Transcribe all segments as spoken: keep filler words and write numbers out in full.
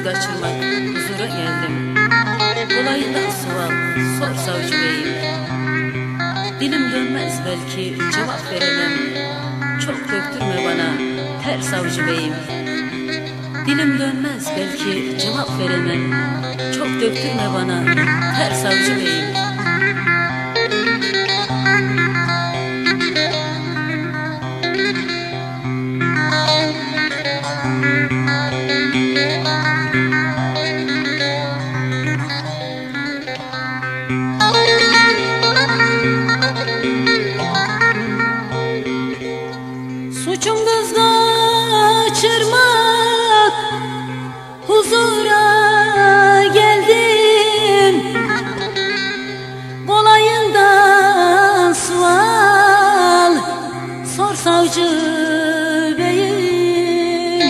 kaçırmak, huzura geldim. Kolayından sual, sor savcı beyim. Dilim dönmez belki, cevap veremem. Çok döktürme bana, ter savcı beyim. Dilim dönmez belki, cevap veremem. Çok döktürme bana, ter savcı beyim. Suçum kız kaçırmak, huzura geldim. Kolayından sual, sor savcı beyim.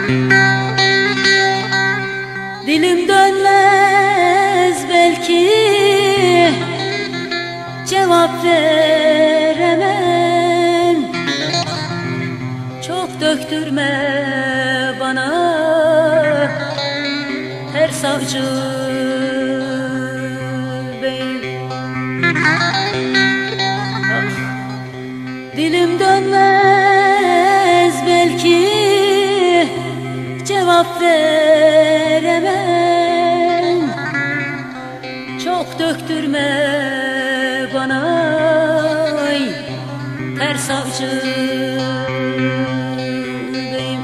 Dilim dönmez belki, cevap veremem. Çok döktürme bana, her savcı beyim. Ah, dilim dönmez belki, cevap veremem. Çok döktürme bana, her savcı beyim.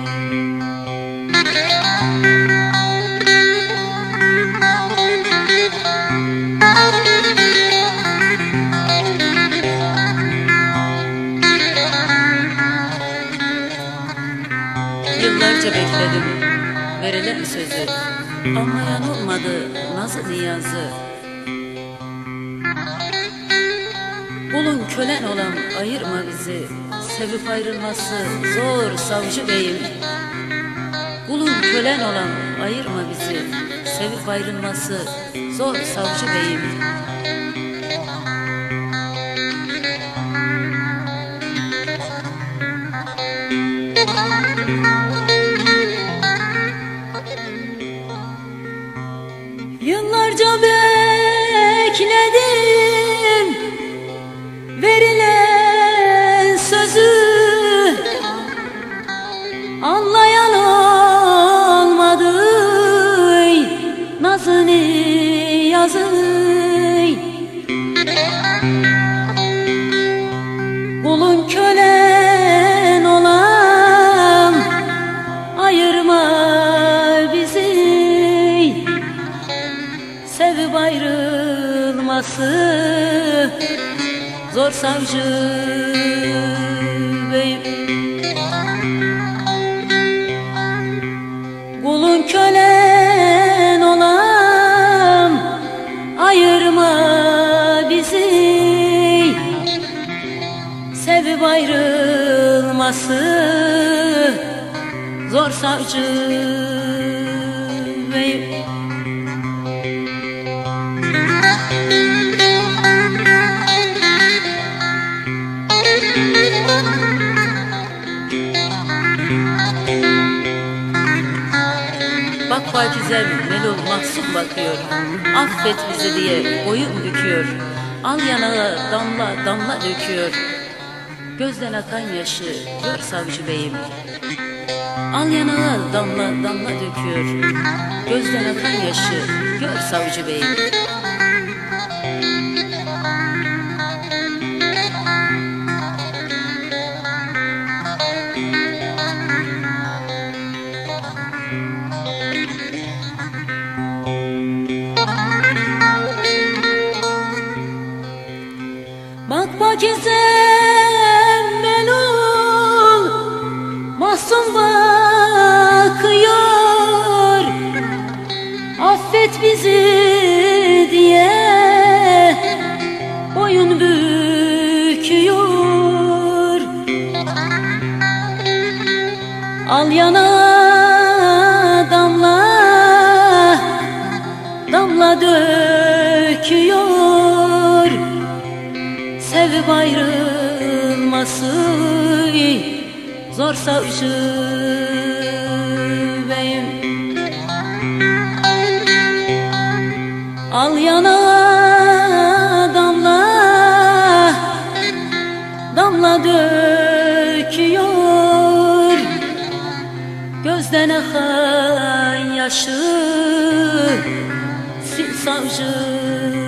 Yıllarca bekledim verilen sözü, anlayan olmadı nazı niyazı. Kulun kölen olan ayırma bizi, sevip ayrılması zor savcı beyim. Kulun kölen olan ayırma bizi, sevip ayrılması zor savcı beyim. Yıllarca bekledim verilen sözü, anlayan olmadı nazı niyazı. Kulun kölen olan ayırma bizi, sevip ayrılması zor savcı beyim. Kulun kölen olan ayırma bizi, sevip ayrılması zor savcı beyim. Bak Pakizem melul mahzun bakıyor, affet bizi diye boyun büküyor. Al yanağa damla damla döküyor, gözden akan yaşı gör savcı beyim. Al yanağa damla damla döküyor, gözden akan yaşı gör savcı beyim. Bak Pakizem melul mahzun bakıyor, affet bizi diye boyun büküyor. Al yana damla damla döküyor, sevip ayrılması zor savcı beyim. yana damla damla döküyor, gözden akan yaşı sil savcı